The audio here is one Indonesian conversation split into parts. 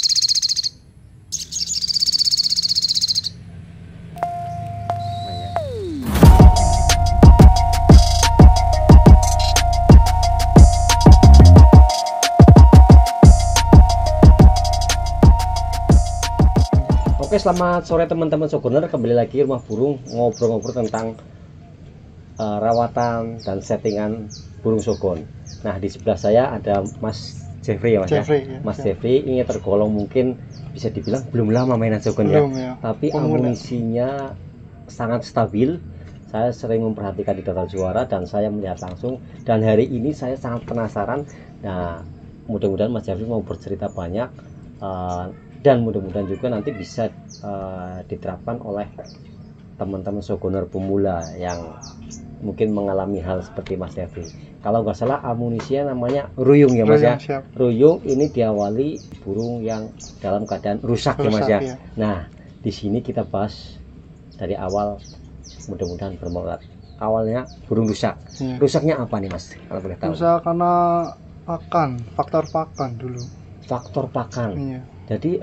Oke, selamat sore teman-teman Sogoner, kembali lagi Rumah Burung, ngobrol-ngobrol tentang rawatan dan settingan burung sogon. Nah, di sebelah saya ada Mas Jeffrey ya, Mas Jeffrey, ya. Ya, Mas siap. Jeffrey ini tergolong mungkin bisa dibilang belum lama mainan sogon ya. Tapi Pemula. amunisinya sangat stabil. Saya sering memperhatikan di total juara dan saya melihat langsung, dan hari ini saya sangat penasaran. Nah, mudah-mudahan Mas Jeffrey mau bercerita banyak, dan mudah-mudahan juga nanti bisa diterapkan oleh teman-teman sogoner pemula yang mungkin mengalami hal seperti Mas Jeffrey. Kalau nggak salah amunisinya namanya ruyung ya Mas ya. Ruyung ini diawali burung yang dalam keadaan rusak ya Mas ya. Nah, di sini kita bahas dari awal, mudah-mudahan bermanfaat. Awalnya burung rusak. Rusaknya apa nih Mas? Kalau boleh tahu. Rusak karena pakan, faktor pakan dulu. Faktor pakan. Jadi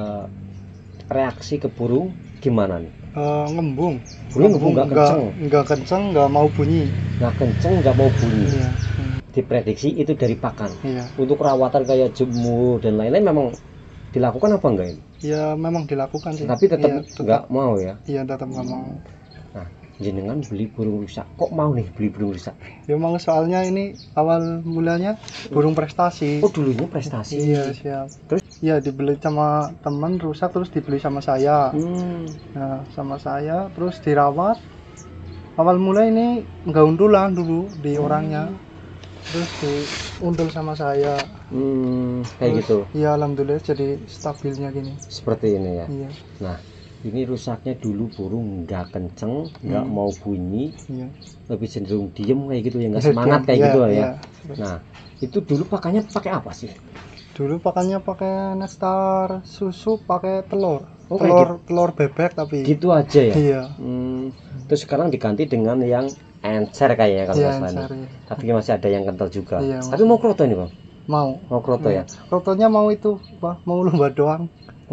reaksi ke burung gimana nih? Ngembung. Burung nggak kenceng, nggak mau bunyi. Nggak kenceng, nggak mau bunyi. Diprediksi itu dari pakan. Untuk rawatan kayak jemur dan lain-lain memang dilakukan apa enggak ini? Ya memang dilakukan sih. Tapi tetap nggak mau ya? Iya, tetap nggak mau. Nah, jenengan beli burung rusak, kok mau nih beli burung rusak? Ya memang soalnya ini awal mulanya burung prestasi. Oh, dulunya prestasi. Iya, siap. Terus ya dibeli sama teman rusak, terus dibeli sama saya. Nah, sama saya terus dirawat. Awal mulai ini nggak undulan dulu di orangnya, terus diundul sama saya. Kayak terus, gitu. Iya, alhamdulillah jadi stabilnya gini. Seperti ini ya. Iya. Nah, ini rusaknya dulu burung nggak kenceng, nggak mau bunyi, lebih cenderung diem kayak gitu ya, nggak semangat kayak gitu ya. Nah, itu dulu pakannya pakai apa sih? Dulu pakannya pakai nestar susu, pakai telur. Telur bebek tapi. Gitu aja ya. Iya. Terus sekarang diganti dengan yang encer kayaknya kalau nggak salah. Tapi masih ada yang kental juga. Iya, tapi mau kroto ini Bang? Mau kroto ya. Krotonya mau itu, Pak, mau lomba doang.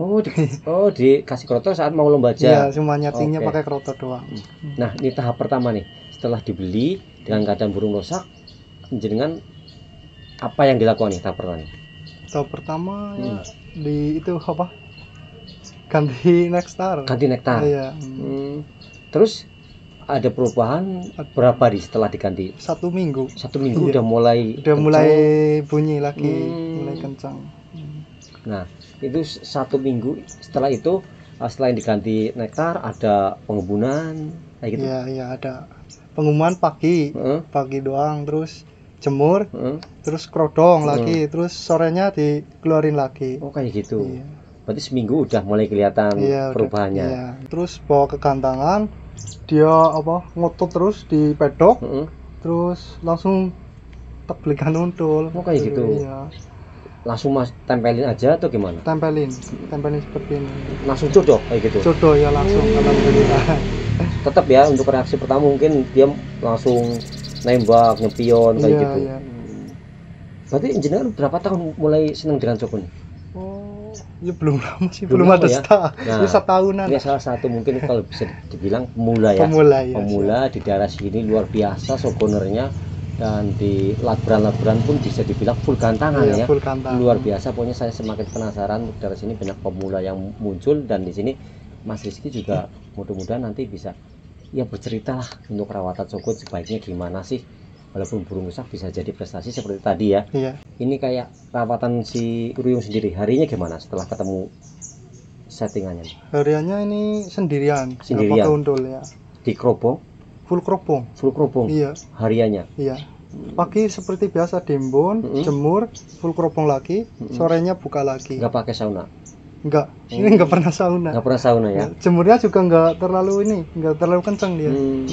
Dikasih kroto saat mau lomba aja. Iya, cuma nyetingnya pakai kroto doang. Nah, ini tahap pertama nih. Setelah dibeli dengan keadaan burung rusak, jenengan apa yang dilakukan nih tahap pertama? Tahap pertama ya di itu apa? Ganti nektar. Iya. Terus ada perubahan berapa setelah diganti? 1 minggu. 1 minggu udah mulai bunyi lagi, mulai kencang. Nah, itu 1 minggu setelah itu, setelah yang diganti nektar ada pengembunan kayak gitu. Iya, ada pengumuman pagi doang, terus jemur, terus kerodong lagi, terus sorenya dikeluarin lagi. Oh, kayak gitu. Iya. Berarti seminggu udah mulai kelihatan perubahannya. Iya. Terus bawa ke kandangan, dia ngotot terus di pedok, terus langsung teblikan untul. Oh, kayak gitu. Iya. Langsung Mas tempelin aja atau gimana? Tempelin seperti ini. Langsung codok kayak gitu. Codok ya langsung, alhamdulillah. Tetap ya untuk reaksi pertama mungkin dia langsung nembak, nyepion kayak gitu. Iya. Berarti jenengan berapa tahun mulai senang dengan sogon? Oh, ya belum lama sih, belum ada ya? Ini setahunan. Ini salah satu mungkin kalau bisa dibilang pemula ya. Pemula di daerah sini luar biasa sogonernya. Dan di laburan-laburan pun bisa dibilang full gantangan ya. Full gantangan. Luar biasa, pokoknya saya semakin penasaran. Dari sini banyak pemula yang muncul, dan di sini Mas Rizky juga mudah-mudahan nanti bisa ya bercerita lah untuk rawatan sogon sebaiknya gimana sih, walaupun burung rusak bisa jadi prestasi seperti tadi ya. Iya. Ini kayak rawatan si ruyung sendiri, harinya gimana setelah ketemu settingannya? Hariannya ini sendirian. Pakai undul ya. Di kerobong? Full kerobong. Iya. Hariannya? Iya. Pagi seperti biasa dimbun, jemur, full kerobong lagi, sorenya buka lagi. Nggak pakai sauna? Enggak, ini nggak pernah sauna. Nggak pernah sauna ya? Jemurnya juga nggak terlalu kenceng dia.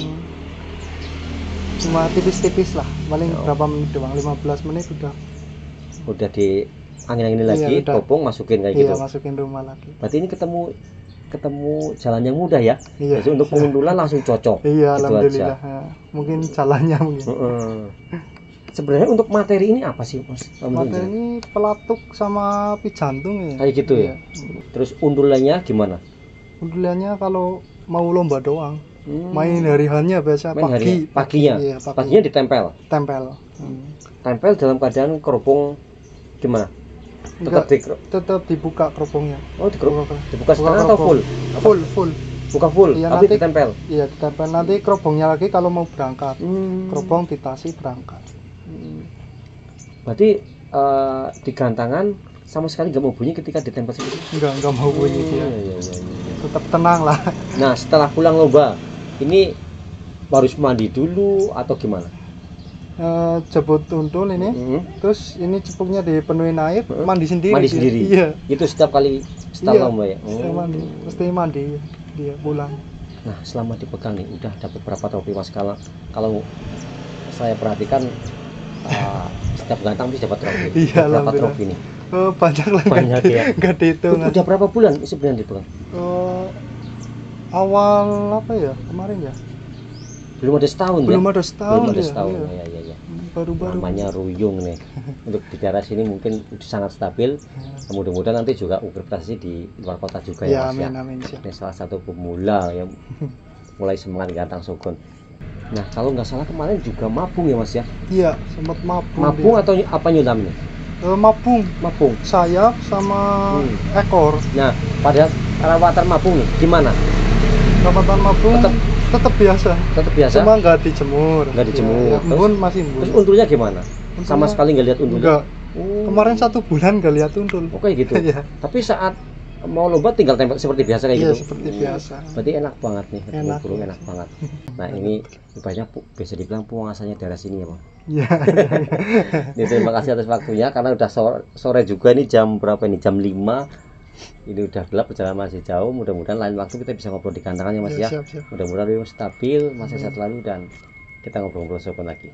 Cuma tipis-tipis lah, paling berapa menit doang, 15 menit udah di angin-angin lagi, kerobong masukin kayak gitu? Iya, masukin rumah lagi. Berarti ini ketemu jalan yang mudah ya. Jadi untuk pengundulan langsung cocok. Iya, alhamdulillah. Mungkin jalannya mungkin. sebenarnya untuk materi ini apa sih Mas? Materi ini pelatuk sama pi jantung ya. Kayak gitu ya. Terus undulannya gimana? Undulannya kalau mau lomba doang. Main hari-harinya biasa paginya. Iya, paginya ditempel. Tempel dalam keadaan keropong gimana? Tetap dibuka keropongnya. Oh, dibuka setengah atau full? Full. Buka full, iya, tapi nanti, ditempel. Iya, ditempel. Nanti keropongnya lagi kalau mau berangkat. Keropong ditasi berangkat. Berarti di gantangan sama sekali nggak mau bunyi ketika ditempel seperti itu? Enggak mau bunyi dia. Iya. Tetap tenang lah. Nah, setelah pulang lomba, ini harus mandi dulu atau gimana? Jebut untul ini, terus ini cepuknya dipenuhin air, mandi sendiri. Iya. Itu setiap kali setelah lomba ya? Mesti mandi dia pulang. Nah, selama dipegang nih, udah dapat berapa trofi Mas? Kalau saya perhatikan setiap gantang bisa dapat trofi. Iya, berapa trofi nih? Banyak lah. Banyak ya. Nggak dihitung. Udah berapa bulan sebenarnya dipegang? Awal apa ya kemarin ya? Belum ada setahun. Belum ada setahun. Ya. Baru-baru. Namanya Ruyung nih. Untuk di daerah sini mungkin sangat stabil. Mudah-mudahan nanti juga berprestasi di luar kota juga ya Mas. Amin. Ini salah satu pemula yang mulai semangat gantang Sogon. Nah, kalau nggak salah kemarin juga mabung ya Mas ya? Iya, sempat mabung. Mabung atau apa nyulam nih? Mabung. Sayap sama ekor. Nah, pada perawatan mabung nih gimana? Perawatan mabung tetap biasa. Cuma nggak dijemur. Ya, embun masih embun. Terus untulnya gimana? Sama sekali nggak lihat untulnya? Enggak. Kemarin 1 bulan nggak lihat untul. Oke gitu. Ya. Tapi saat mau lomba tinggal tempel seperti biasa kayak gitu. Iya, seperti biasa. Berarti enak banget nih, burung enak ya. banget. Nah, ini banyak bisa dibilang penguasanya daerah sini ya, Bang. Iya. Terima kasih atas waktunya karena udah sore juga nih, jam berapa ini? Jam 5. Ini udah gelap, perjalanan masih jauh. Mudah-mudahan lain waktu kita bisa ngobrol di kandangan ya Mas ya. Siap. Mudah-mudahan Rio stabil, masih sehat lalu dan kita ngobrol-ngobrol Sogon lagi.